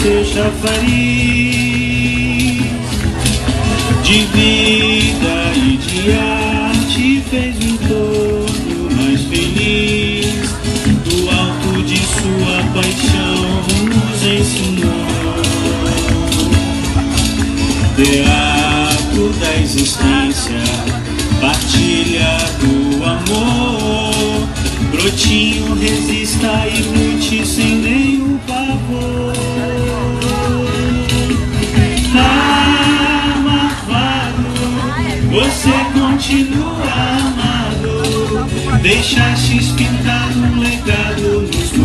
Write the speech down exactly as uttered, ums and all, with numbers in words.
seu chafariz de vida e de arte, fez o entorno mais feliz. Do alto de sua paixão nos ensinou. Teatro da existência, partilha do amor. Brotinho, resista e lute sem nenhum pavor. Amado, você continua amado. Deixastes pintar um legado nos